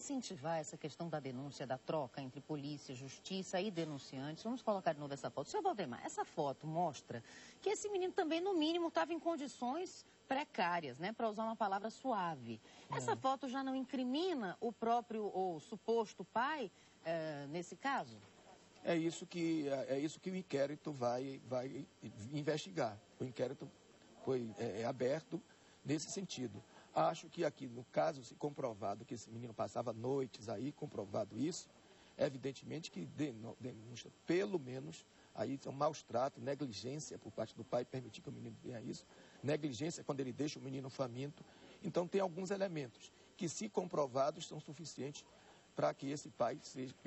incentivar essa questão da denúncia, da troca entre polícia, justiça e denunciantes. Vamos colocar de novo essa foto. Senhor Valdemar, essa foto mostra que esse menino também, no mínimo, estava em condições precárias, né, para usar uma palavra suave. Essa foto já não incrimina o próprio ou suposto pai nesse caso? É isso que o inquérito vai investigar. O inquérito foi aberto nesse sentido. Acho que aqui, no caso, se comprovado que esse menino passava noites aí, comprovado isso, evidentemente que demonstra, pelo menos, aí são maus tratos, negligência por parte do pai, permitir que o menino tenha isso, negligência quando ele deixa o menino faminto. Então, tem alguns elementos que, se comprovados, são suficientes para que esse pai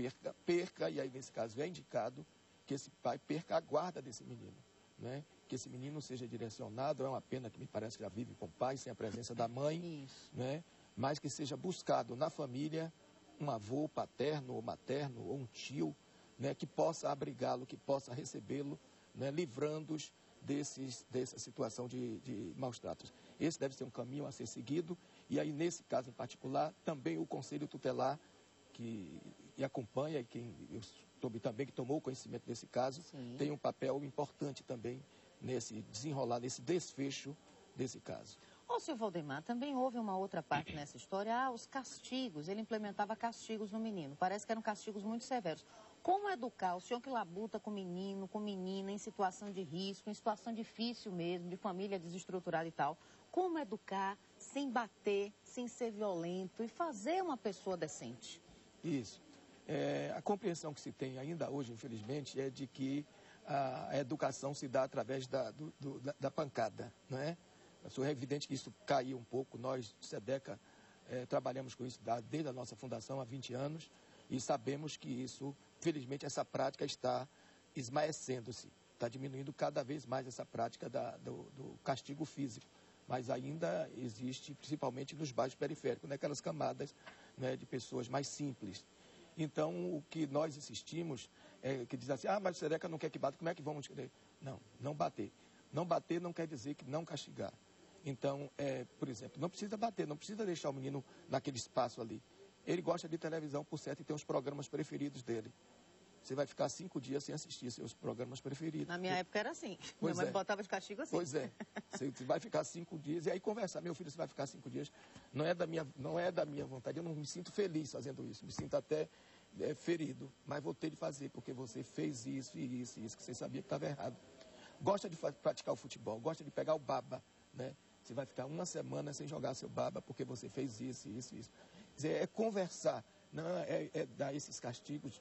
perca, e aí, nesse caso, é indicado que esse pai perca a guarda desse menino, né? Que esse menino seja direcionado, é uma pena que me parece que já vive com o pai, sem a presença da mãe, né? Mas que seja buscado na família um avô paterno ou materno ou um tio, né? Que possa abrigá-lo, que possa recebê-lo, né? Livrando-os dessa situação de maus tratos. Esse deve ser um caminho a ser seguido, e aí, nesse caso em particular, também o Conselho Tutelar, que acompanha, e quem eu soube também que tomou conhecimento desse caso, tem um papel importante também nesse desenrolar, nesse desfecho desse caso. Ô, senhor Valdemar, também houve uma outra parte nessa história, os castigos. Ele implementava castigos no menino. Parece que eram castigos muito severos. Como educar o senhor que labuta com menino, com menina, em situação de risco, em situação difícil mesmo, de família desestruturada e tal? Como educar sem bater, sem ser violento e fazer uma pessoa decente? Isso. A compreensão que se tem ainda hoje, infelizmente, é de que a educação se dá através da pancada, não é? É evidente que isso caiu um pouco. Nós, SEDECA, trabalhamos com isso desde a nossa fundação há 20 anos e sabemos que isso, felizmente, essa prática está esmaecendo-se, está diminuindo cada vez mais essa prática do castigo físico, mas ainda existe, principalmente nos bairros periféricos, naquelas camadas, né, de pessoas mais simples. Então, o que nós insistimos é que diz assim, mas o SEDECA não quer que bata, como é que vamos querer? Não, não bater. Não bater não quer dizer que não castigar. Então, por exemplo, não precisa bater, não precisa deixar o menino naquele espaço ali. Ele gosta de televisão, por certo, e tem os programas preferidos dele. Você vai ficar 5 dias sem assistir seus programas preferidos. Na minha época era assim. Minha mãe botava de castigo assim. Pois é. Você vai ficar 5 dias e aí conversar. Meu filho, você vai ficar 5 dias. Não é da minha vontade. Eu não me sinto feliz fazendo isso. Me sinto até ferido. Mas vou ter de fazer, porque você fez isso e isso e isso, que você sabia que estava errado. Gosta de praticar o futebol, gosta de pegar o baba, né? Você vai ficar 1 semana sem jogar seu baba, porque você fez isso e isso e isso. Quer dizer, é conversar. Não dar esses castigos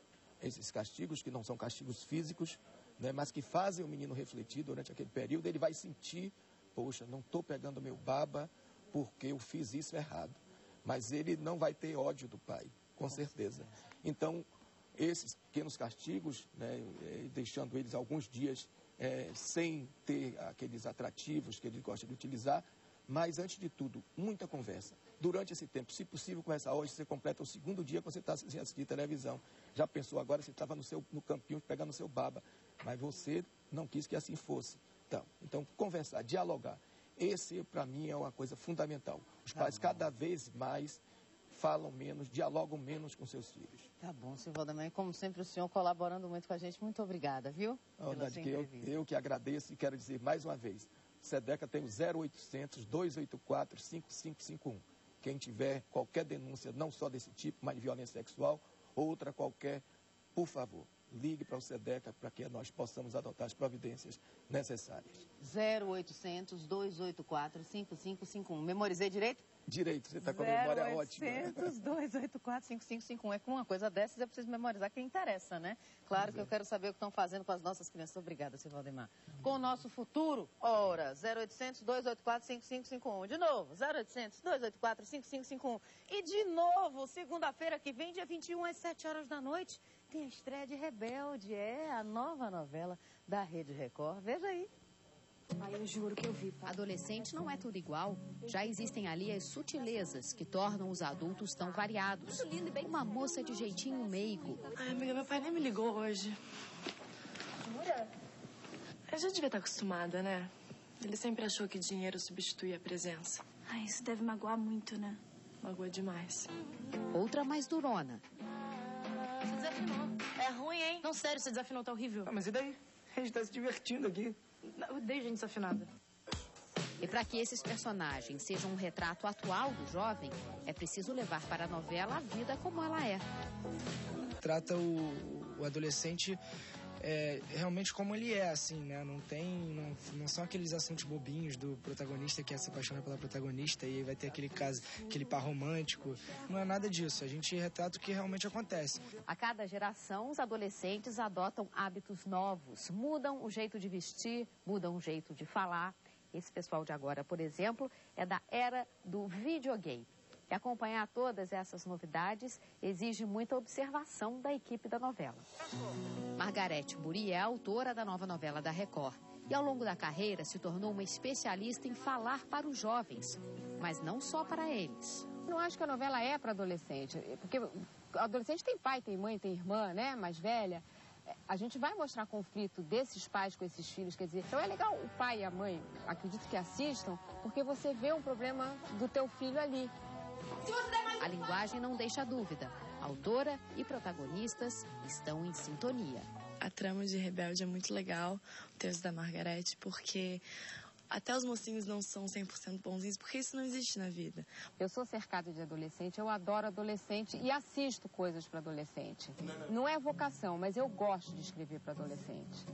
que não são castigos físicos, né, mas que fazem o menino refletir durante aquele período. Ele vai sentir, poxa, não estou pegando meu baba porque eu fiz isso errado. Mas ele não vai ter ódio do pai, com certeza. Então, esses pequenos castigos, né, deixando eles alguns dias sem ter aqueles atrativos que ele gosta de utilizar, mas, antes de tudo, muita conversa. Durante esse tempo, se possível, começar hoje, você completa o 2º dia que você está sem assistir televisão. Já pensou agora, você estava no campinho pegando o seu baba, mas você não quis que assim fosse. Então conversar, dialogar. Esse, para mim, é uma coisa fundamental. Os pais cada vez mais falam menos, dialogam menos com seus filhos. Tá bom, senhor Valdemar. Como sempre, o senhor colaborando muito com a gente. Muito obrigada, viu? Eu que agradeço e quero dizer mais uma vez, SEDECA tem o 0800 284 5551. Quem tiver qualquer denúncia, não só desse tipo, mas de violência sexual, outra qualquer, por favor, ligue para o SEDECA para que nós possamos adotar as providências necessárias. 0800 284 5551. Memorizei direito? Direito, você está com a memória ótima. 0800 284 5551. É com uma coisa dessas, é preciso memorizar quem interessa, né? Claro que eu quero saber o que estão fazendo com as nossas crianças. Obrigada, senhor Valdemar. Com o nosso futuro, ora, 0800 284 5551. De novo, 0800 284 5551. E de novo, segunda-feira que vem, dia 21, às 7 horas da noite, tem a estreia de Rebelde. É a nova novela da Rede Record. Veja aí. Ai, eu juro que eu vi, pai. Adolescente não é tudo igual. Já existem ali as sutilezas que tornam os adultos tão variados. Uma moça de jeitinho meigo. Ai, amiga, meu pai nem me ligou hoje. Jura? Eu já devia estar acostumada, né? Ele sempre achou que dinheiro substituía a presença. Ai, isso deve magoar muito, né? Magoa demais. Outra mais durona. Você desafinou. É ruim, hein? Não, sério, você desafinou, tá horrível. Ah, mas e daí? A gente tá se divertindo aqui. Eu odeio gente desafinada. E para que esses personagens sejam um retrato atual do jovem, é preciso levar para a novela a vida como ela é. Trata o adolescente realmente como ele é, assim, né? Não são aqueles assuntos bobinhos do protagonista que se apaixona pela protagonista e aí vai ter aquele caso, aquele par romântico. Não é nada disso. A gente retrata o que realmente acontece. A cada geração, os adolescentes adotam hábitos novos, mudam o jeito de vestir, mudam o jeito de falar. Esse pessoal de agora, por exemplo, é da era do videogame. E acompanhar todas essas novidades exige muita observação da equipe da novela. Margarete Buri é a autora da nova novela da Record. E ao longo da carreira se tornou uma especialista em falar para os jovens, mas não só para eles. Não acho que a novela é para adolescente, porque adolescente tem pai, tem mãe, tem irmã, né, mais velha. A gente vai mostrar conflito desses pais com esses filhos, quer dizer, então é legal o pai e a mãe, acredito que assistam, porque você vê um problema do teu filho ali. A linguagem não deixa dúvida. Autora e protagonistas estão em sintonia. A trama de Rebelde é muito legal, o texto da Margarete, porque até os mocinhos não são 100% bonzinhos, porque isso não existe na vida. Eu sou cercada de adolescente, eu adoro adolescente e assisto coisas para adolescente. Não é vocação, mas eu gosto de escrever para adolescente.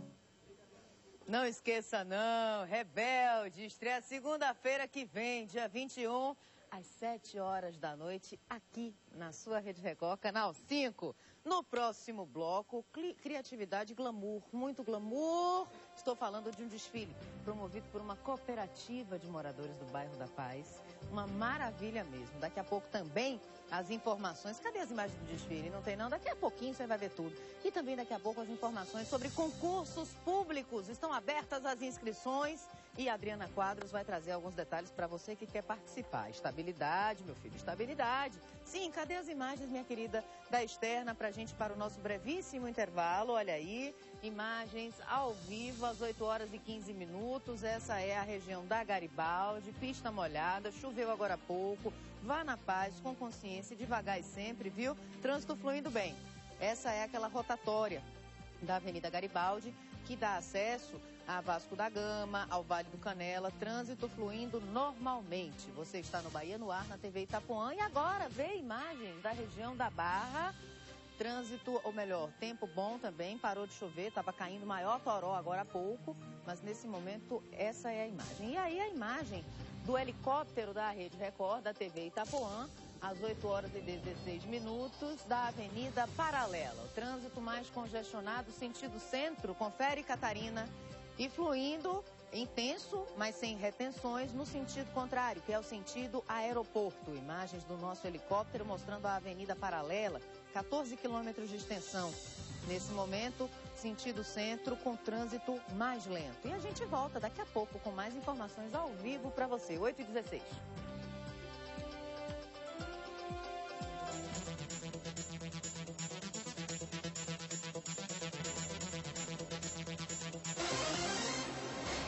Não esqueça não, Rebelde, estreia segunda-feira que vem, dia 21, às 7 horas da noite, aqui na sua Rede Record, Canal 5. No próximo bloco, criatividade e glamour, muito glamour. Estou falando de um desfile promovido por uma cooperativa de moradores do bairro da Paz. Uma maravilha mesmo. Daqui a pouco também as informações. Cadê as imagens do desfile? Não tem não? Daqui a pouquinho você vai ver tudo. E também daqui a pouco as informações sobre concursos públicos. Estão abertas as inscrições. E a Adriana Quadros vai trazer alguns detalhes para você que quer participar. Estabilidade, meu filho, estabilidade. Sim, cadê as imagens, minha querida, da externa para a gente para o nosso brevíssimo intervalo? Olha aí, imagens ao vivo às 8 horas e 15 minutos. Essa é a região da Garibaldi, pista molhada, choveu agora há pouco. Vá na paz, com consciência, devagar e sempre, viu? Trânsito fluindo bem. Essa é aquela rotatória da Avenida Garibaldi, que dá acesso a Vasco da Gama, ao Vale do Canela, trânsito fluindo normalmente. Você está no Bahia no Ar, na TV Itapuã, e agora vê imagens da região da Barra. Trânsito, ou melhor, tempo bom também, parou de chover, estava caindo maior toró agora há pouco, mas nesse momento essa é a imagem. E aí a imagem do helicóptero da Rede Record, da TV Itapuã, às 8 horas e 16 minutos, da Avenida Paralela. O trânsito mais congestionado, sentido centro, confere Catarina, e fluindo intenso, mas sem retenções, no sentido contrário, que é o sentido aeroporto. Imagens do nosso helicóptero mostrando a Avenida Paralela, 14 quilômetros de extensão. Nesse momento, sentido centro, com trânsito mais lento. E a gente volta daqui a pouco com mais informações ao vivo para você, 8h16.